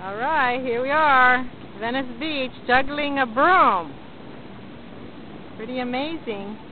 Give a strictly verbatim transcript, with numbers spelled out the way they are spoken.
All right, here we are, Venice Beach, juggling a broom. Pretty amazing.